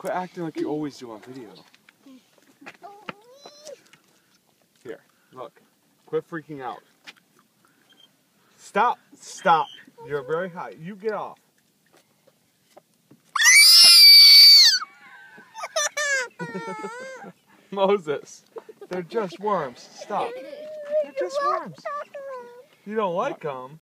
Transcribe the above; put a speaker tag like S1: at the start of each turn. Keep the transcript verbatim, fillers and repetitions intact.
S1: Quit acting like you always do on video. Here, look. Quit freaking out. Stop. Stop. You're very high. You get off. Moses, they're just worms. Stop. They're just worms. You don't like them.